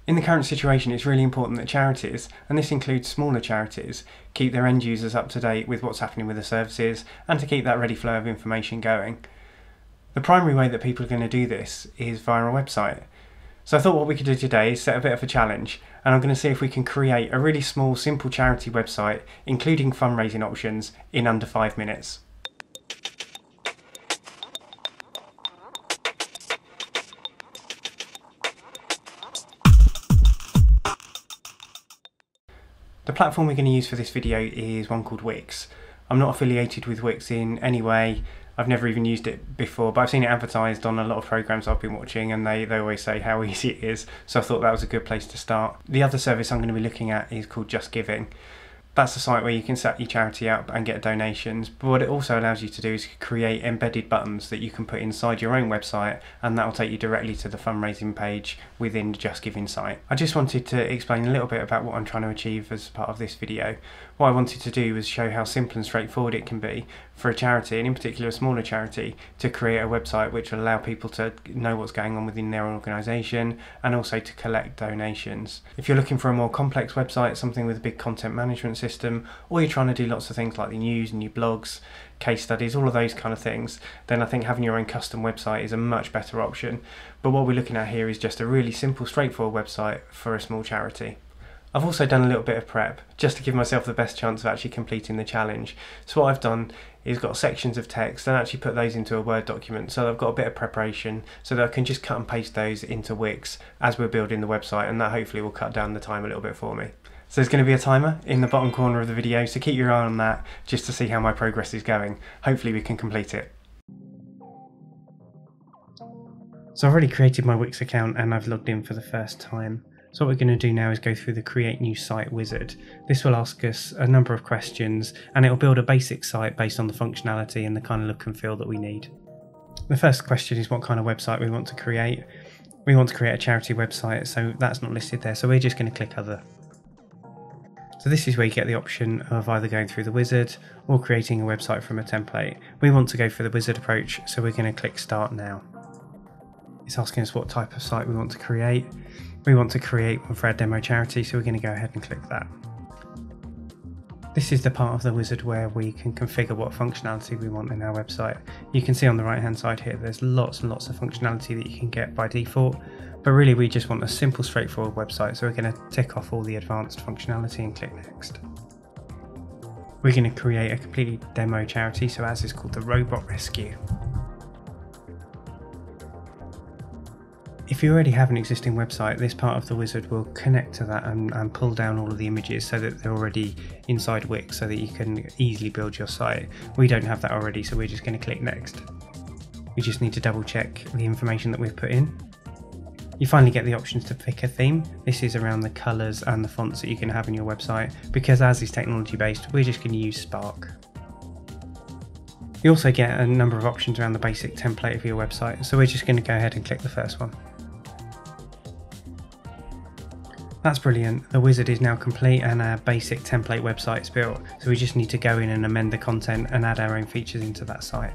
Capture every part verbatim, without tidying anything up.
In the current situation, it's really important that charities, and this includes smaller charities, keep their end users up to date with what's happening with the services and to keep that ready flow of information going. The primary way that people are going to do this is via a website. So I thought what we could do today is set a bit of a challenge, and I'm going to see if we can create a really small, simple charity website, including fundraising options, in under five minutes. The platform we're going to use for this video is one called Wix. I'm not affiliated with Wix in any way. I've never even used it before, but I've seen it advertised on a lot of programs I've been watching, and they, they always say how easy it is, so I thought that was a good place to start. The other service I'm going to be looking at is called Just Giving. That's a site where you can set your charity up and get donations, but what it also allows you to do is create embedded buttons that you can put inside your own website, and that will take you directly to the fundraising page within the Just Giving site. I just wanted to explain a little bit about what I'm trying to achieve as part of this video. What I wanted to do was show how simple and straightforward it can be for a charity, and in particular a smaller charity, to create a website which will allow people to know what's going on within their organisation and also to collect donations. If you're looking for a more complex website, something with a big content management system, or you're trying to do lots of things like the news and your blogs, case studies, all of those kind of things, then I think having your own custom website is a much better option. But what we're looking at here is just a really simple, straightforward website for a small charity. I've also done a little bit of prep just to give myself the best chance of actually completing the challenge. So what I've done is got sections of text and actually put those into a Word document, so I've got a bit of preparation so that I can just cut and paste those into Wix as we're building the website, and that hopefully will cut down the time a little bit for me. So there's going to be a timer in the bottom corner of the video, so keep your eye on that just to see how my progress is going. Hopefully we can complete it. So I've already created my Wix account and I've logged in for the first time. So what we're going to do now is go through the Create New Site wizard. This will ask us a number of questions and it will build a basic site based on the functionality and the kind of look and feel that we need. The first question is what kind of website we want to create. We want to create a charity website, so that's not listed there, so we're just going to click Other. So this is where you get the option of either going through the wizard or creating a website from a template. We want to go for the wizard approach, so we're going to click Start Now. It's asking us what type of site we want to create. We want to create one for our demo charity, so we're going to go ahead and click that. This is the part of the wizard where we can configure what functionality we want in our website. You can see on the right hand side here there's lots and lots of functionality that you can get by default, but really we just want a simple, straightforward website, so we're going to tick off all the advanced functionality and click Next. We're going to create a completely demo charity, so ours is called the Robot Rescue. If you already have an existing website, this part of the wizard will connect to that and, and pull down all of the images so that they're already inside Wix so that you can easily build your site. We don't have that already, so we're just going to click Next. We just need to double check the information that we've put in. You finally get the options to pick a theme. This is around the colours and the fonts that you can have in your website. Because as is technology based, we're just going to use Spark. You also get a number of options around the basic template of your website, so we're just going to go ahead and click the first one. That's brilliant. The wizard is now complete and our basic template website is built, so we just need to go in and amend the content and add our own features into that site.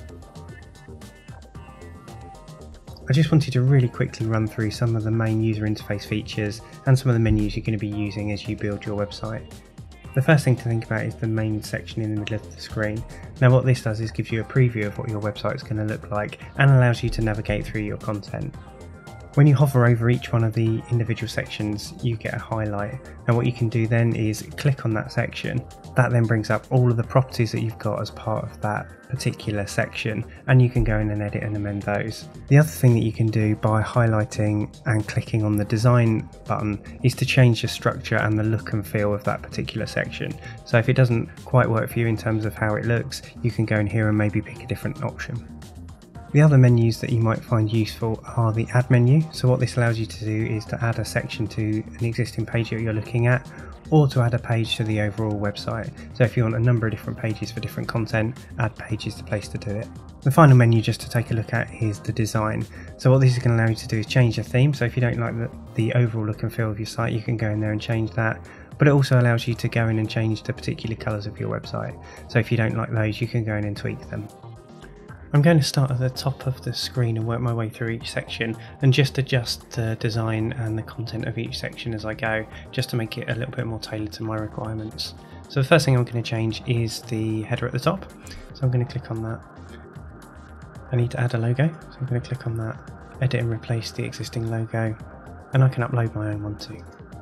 I just wanted to really quickly run through some of the main user interface features and some of the menus you're going to be using as you build your website. The first thing to think about is the main section in the middle of the screen. Now what this does is gives you a preview of what your website is going to look like and allows you to navigate through your content. When you hover over each one of the individual sections, you get a highlight, and what you can do then is click on that section. That then brings up all of the properties that you've got as part of that particular section, and you can go in and edit and amend those. The other thing that you can do by highlighting and clicking on the design button is to change the structure and the look and feel of that particular section. So if it doesn't quite work for you in terms of how it looks, you can go in here and maybe pick a different option. The other menus that you might find useful are the Add menu. So what this allows you to do is to add a section to an existing page that you're looking at, or to add a page to the overall website. So if you want a number of different pages for different content, Add Page is the place to do it. The final menu just to take a look at is the design. So what this is going to allow you to do is change the theme. So if you don't like the, the overall look and feel of your site, you can go in there and change that. But it also allows you to go in and change the particular colours of your website. So if you don't like those, you can go in and tweak them. I'm going to start at the top of the screen and work my way through each section and just adjust the design and the content of each section as I go, just to make it a little bit more tailored to my requirements. So the first thing I'm going to change is the header at the top. So I'm going to click on that. I need to add a logo, so I'm going to click on that, edit and replace the existing logo, and I can upload my own one too.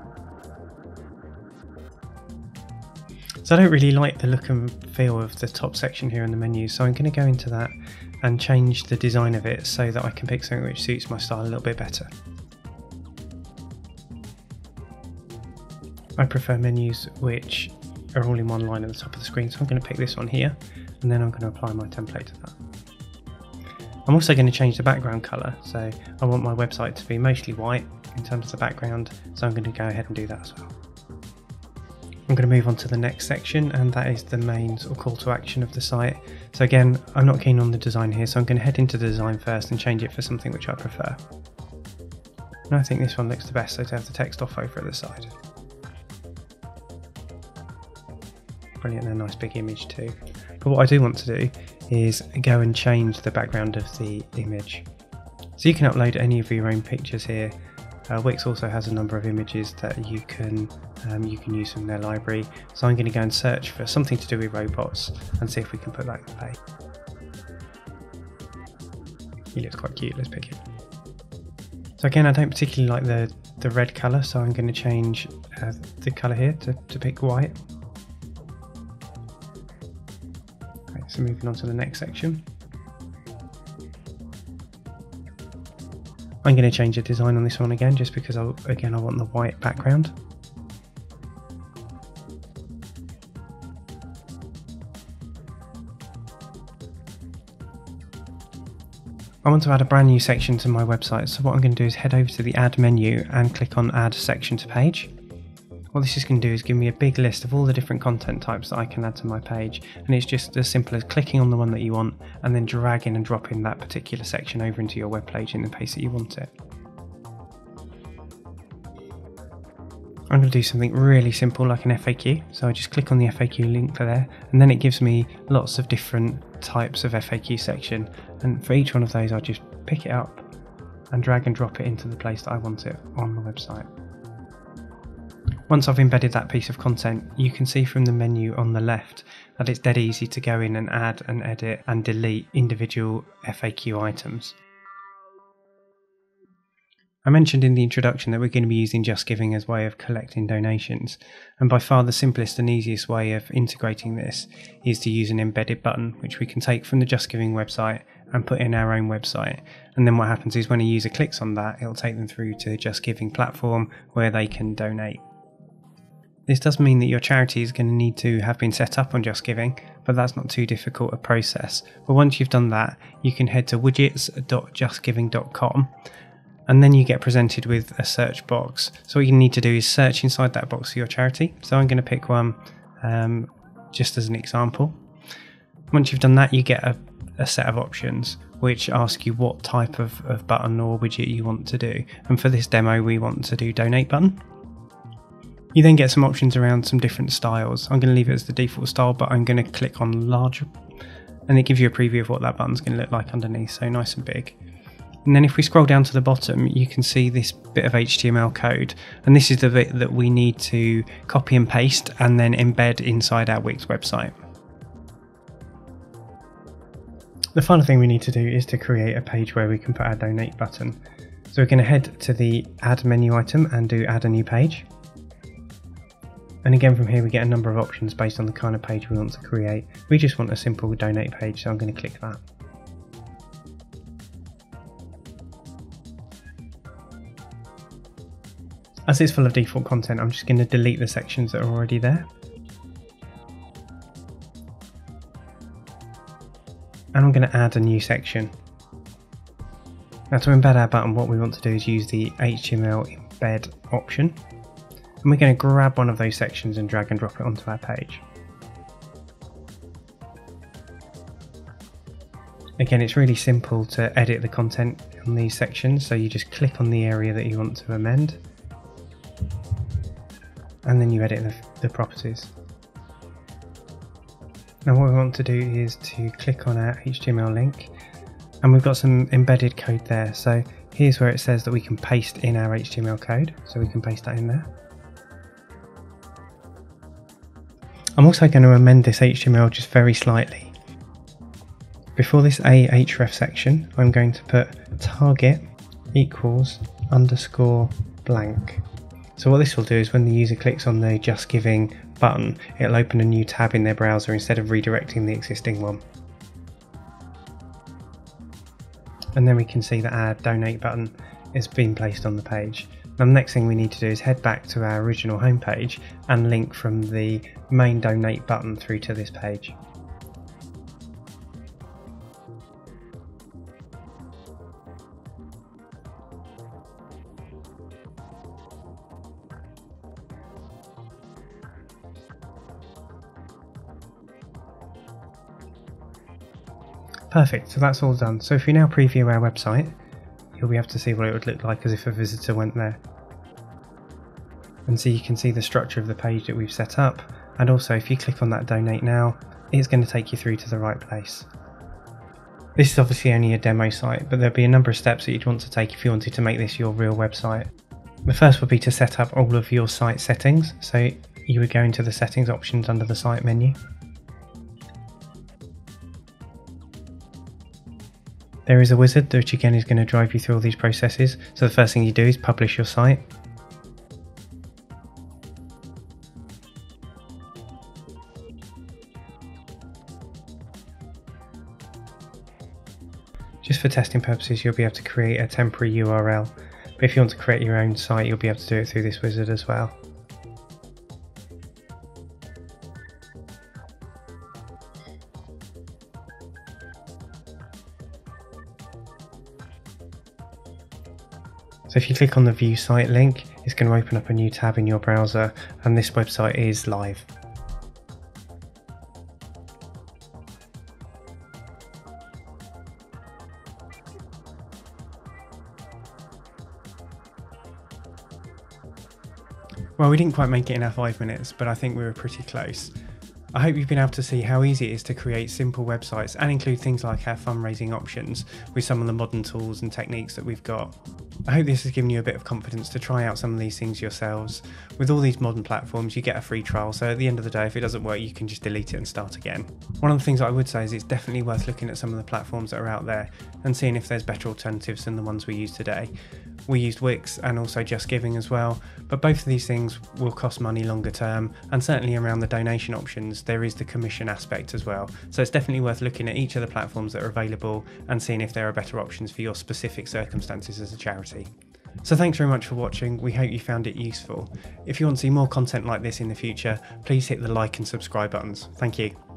So I don't really like the look and feel of the top section here in the menu, so I'm going to go into that and change the design of it so that I can pick something which suits my style a little bit better. I prefer menus which are all in one line at the top of the screen, so I'm going to pick this one here, and then I'm going to apply my template to that. I'm also going to change the background colour, so I want my website to be mostly white in terms of the background, so I'm going to go ahead and do that as well. I'm going to move on to the next section, and that is the main sort of call to action of the site. So again, I'm not keen on the design here, so I'm going to head into the design first and change it for something which I prefer. And I think this one looks the best, so to have the text off over at the side. Brilliant, and a nice big image too. But what I do want to do is go and change the background of the image. So you can upload any of your own pictures here. Uh, Wix also has a number of images that you can um, you can use from their library. So I'm going to go and search for something to do with robots and see if we can put that in play. He looks quite cute, let's pick it. So again, I don't particularly like the, the red colour, so I'm going to change uh, the colour here to, to pick white. Okay, so moving on to the next section. I'm going to change the design on this one again, just because I, again I want the white background. I want to add a brand new section to my website, so what I'm going to do is head over to the add menu and click on add section to page. What this is going to do is give me a big list of all the different content types that I can add to my page, and it's just as simple as clicking on the one that you want and then dragging and dropping that particular section over into your web page in the place that you want it. I'm going to do something really simple like an F A Q, so I just click on the F A Q link for there, and then it gives me lots of different types of F A Q section, and for each one of those I just pick it up and drag and drop it into the place that I want it on the website. Once I've embedded that piece of content, you can see from the menu on the left that it's dead easy to go in and add and edit and delete individual F A Q items. I mentioned in the introduction that we're going to be using JustGiving as a way of collecting donations, and by far the simplest and easiest way of integrating this is to use an embedded button which we can take from the JustGiving website and put in our own website, and then what happens is when a user clicks on that, it'll take them through to the JustGiving platform where they can donate. This does mean that your charity is going to need to have been set up on JustGiving, but that's not too difficult a process. But once you've done that, you can head to widgets dot just giving dot com, and then you get presented with a search box. So what you need to do is search inside that box for your charity. So I'm going to pick one um, just as an example. Once you've done that, you get a, a set of options which ask you what type of, of button or widget you want to do. And for this demo, we want to do donate button. You then get some options around some different styles. I'm going to leave it as the default style, but I'm going to click on large, and it gives you a preview of what that button's going to look like underneath, so nice and big. And then if we scroll down to the bottom, you can see this bit of H T M L code, and this is the bit that we need to copy and paste and then embed inside our Wix website. The final thing we need to do is to create a page where we can put our donate button. So we're going to head to the add menu item and do add a new page. And again, from here we get a number of options based on the kind of page we want to create. We just want a simple donate page, so I'm going to click that. As it's full of default content, I'm just going to delete the sections that are already there. And I'm going to add a new section. Now to embed our button, what we want to do is use the H T M L embed option. And we're going to grab one of those sections and drag and drop it onto our page. Again, it's really simple to edit the content on these sections, so you just click on the area that you want to amend, and then you edit the, the properties. Now what we want to do is to click on our H T M L link and we've got some embedded code there. So here's where it says that we can paste in our H T M L code, so we can paste that in there. I'm also going to amend this H T M L just very slightly. Before this ahref section, I'm going to put target equals underscore blank. So what this will do is when the user clicks on the Just Giving button, it'll open a new tab in their browser instead of redirecting the existing one. And then we can see that our donate button has been placed on the page. Now the next thing we need to do is head back to our original homepage and link from the main donate button through to this page. Perfect, so that's all done. So if we now preview our website, you'll be able to see what it would look like as if a visitor went there. And so you can see the structure of the page that we've set up, and also if you click on that donate now, it's going to take you through to the right place. This is obviously only a demo site, but there'll be a number of steps that you'd want to take if you wanted to make this your real website. The first would be to set up all of your site settings, so you would go into the settings options under the site menu. There is a wizard which again is going to drive you through all these processes. So the first thing you do is publish your site. Just for testing purposes, you'll be able to create a temporary U R L. But if you want to create your own site, you'll be able to do it through this wizard as well. So if you click on the View Site link, it's going to open up a new tab in your browser, and this website is live. Well, we didn't quite make it in our five minutes, but I think we were pretty close. I hope you've been able to see how easy it is to create simple websites and include things like our fundraising options with some of the modern tools and techniques that we've got. I hope this has given you a bit of confidence to try out some of these things yourselves. With all these modern platforms, you get a free trial, so at the end of the day, if it doesn't work, you can just delete it and start again. One of the things I would say is it's definitely worth looking at some of the platforms that are out there and seeing if there's better alternatives than the ones we use today. We used Wix and also Just Giving as well, but both of these things will cost money longer term, and certainly around the donation options there is the commission aspect as well. So it's definitely worth looking at each of the platforms that are available and seeing if there are better options for your specific circumstances as a charity. So thanks very much for watching, we hope you found it useful. If you want to see more content like this in the future, please hit the like and subscribe buttons. Thank you.